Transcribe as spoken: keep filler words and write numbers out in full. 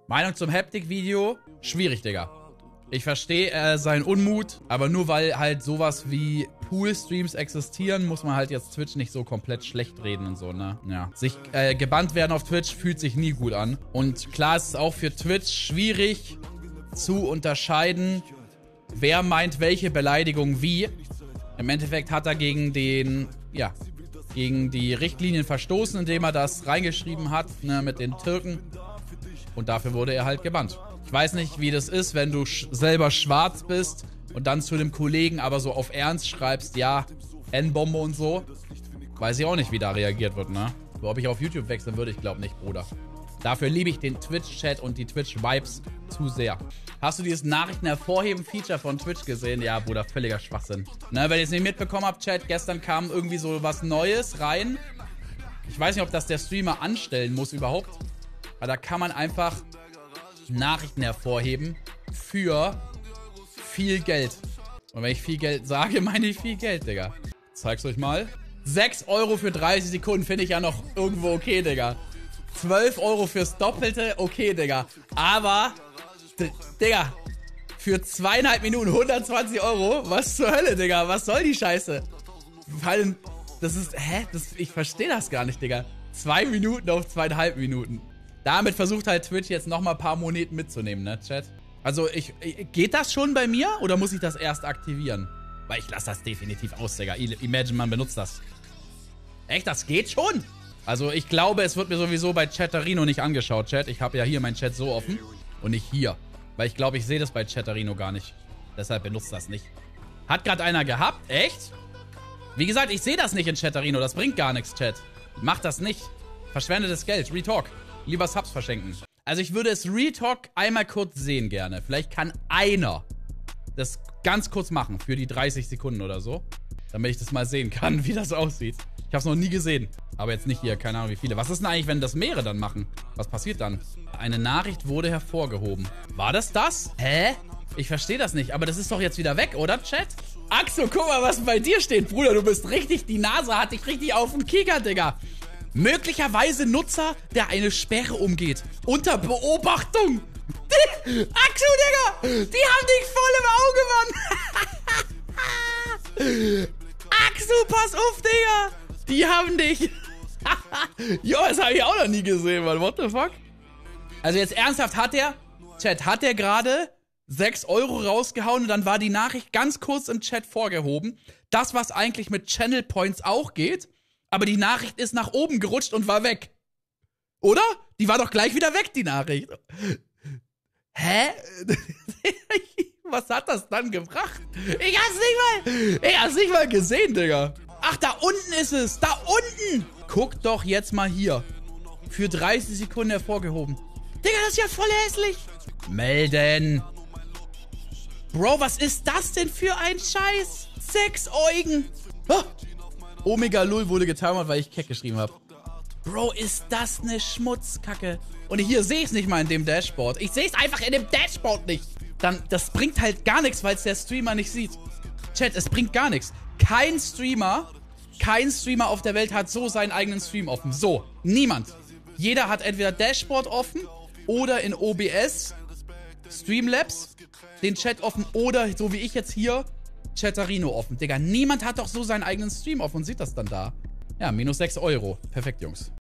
Meinung zum Haptic-Video? Schwierig, Digga. Ich verstehe äh, seinen Unmut, aber nur weil halt sowas wie Pool-Streams existieren, muss man halt jetzt Twitch nicht so komplett schlecht reden und so, ne? Ja. Sich äh, gebannt werden auf Twitch fühlt sich nie gut an. Und klar ist es auch für Twitch schwierig zu unterscheiden, wer meint welche Beleidigung wie. Im Endeffekt hat er gegen den, ja, gegen die Richtlinien verstoßen, indem er das reingeschrieben hat, ne, mit den Türken. Und dafür wurde er halt gebannt. Ich weiß nicht, wie das ist, wenn du sch selber schwarz bist und dann zu dem Kollegen aber so auf Ernst schreibst, ja, N-Bombe und so. Weiß ich auch nicht, wie da reagiert wird, ne? Aber ob ich auf YouTube wechseln würde, ich glaube nicht, Bruder. Dafür liebe ich den Twitch-Chat und die Twitch-Vibes zu sehr. Hast du dieses Nachrichten-Hervorheben-Feature von Twitch gesehen? Ja, Bruder, völliger Schwachsinn. Ne, wenn ihr es nicht mitbekommen habt, Chat, gestern kam irgendwie so was Neues rein. Ich weiß nicht, ob das der Streamer anstellen muss überhaupt. Aber da kann man einfach Nachrichten hervorheben für viel Geld. Und wenn ich viel Geld sage, meine ich viel Geld, Digga. Zeig's euch mal. sechs Euro für dreißig Sekunden finde ich ja noch irgendwo okay, Digga. zwölf Euro fürs Doppelte, okay, Digga. Aber, Digga, für zweieinhalb Minuten hundertzwanzig Euro? Was zur Hölle, Digga? Was soll die Scheiße? Vor allem, das ist, hä? Das, ich verstehe das gar nicht, Digga. Zwei Minuten auf zweieinhalb Minuten. Damit versucht halt Twitch jetzt nochmal ein paar Moneten mitzunehmen, ne, Chat? Also, ich, ich, geht das schon bei mir oder muss ich das erst aktivieren? Weil ich lasse das definitiv aus, Digga. Imagine, man benutzt das. Echt, das geht schon? Also, ich glaube, es wird mir sowieso bei Chatterino nicht angeschaut, Chat. Ich habe ja hier meinen Chat so offen und nicht hier. Weil ich glaube, ich sehe das bei Chatterino gar nicht. Deshalb benutzt das nicht. Hat gerade einer gehabt? Echt? Wie gesagt, ich sehe das nicht in Chatterino. Das bringt gar nichts, Chat. Macht das nicht. Verschwendetes Geld. Retalk. Lieber Subs verschenken. Also ich würde es Retalk einmal kurz sehen gerne. Vielleicht kann einer das ganz kurz machen. Für die dreißig Sekunden oder so. Damit ich das mal sehen kann, wie das aussieht. Ich habe es noch nie gesehen. Aber jetzt nicht hier. Keine Ahnung wie viele. Was ist denn eigentlich, wenn das mehrere dann machen? Was passiert dann? Eine Nachricht wurde hervorgehoben. War das das? Hä? Ich verstehe das nicht. Aber das ist doch jetzt wieder weg, oder, Chat? Axo, guck mal, was bei dir steht. Bruder, du bist richtig... Die Nase hat dich richtig auf den Kicker, Digga. Möglicherweise Nutzer, der eine Sperre umgeht. Unter Beobachtung. Die, Axo, Digga! Die haben dich voll im Auge, Mann! Axo, pass auf, Digga! Die haben dich... Jo, das habe ich auch noch nie gesehen, Mann. What the fuck? Also jetzt ernsthaft, hat der... Chat, hat der gerade sechs Euro rausgehauen und dann war die Nachricht ganz kurz im Chat vorgehoben. Das, was eigentlich mit Channel Points auch geht... Aber die Nachricht ist nach oben gerutscht und war weg. Oder? Die war doch gleich wieder weg, die Nachricht. Hä? Was hat das dann gebracht? Ich hab's nicht mal... Ich hab's nicht mal gesehen, Digga. Ach, da unten ist es. Da unten. Guck doch jetzt mal hier. Für dreißig Sekunden hervorgehoben. Digga, das ist ja voll hässlich. Melden. Bro, was ist das denn für ein Scheiß? Sechs Eugen. Oh. Omega Lull wurde getimert, weil ich Keck geschrieben habe. Bro, ist das eine Schmutzkacke. Und hier sehe ich es nicht mal in dem Dashboard. Ich sehe es einfach in dem Dashboard nicht. Dann, das bringt halt gar nichts, weil es der Streamer nicht sieht. Chat, es bringt gar nichts. Kein Streamer, kein Streamer auf der Welt hat so seinen eigenen Stream offen. So, niemand. Jeder hat entweder Dashboard offen oder in O B S, Streamlabs, den Chat offen oder, so wie ich jetzt hier, Chatterino offen. Digga, niemand hat doch so seinen eigenen Stream offen und sieht das dann da. Ja, minus sechs Euro. Perfekt, Jungs.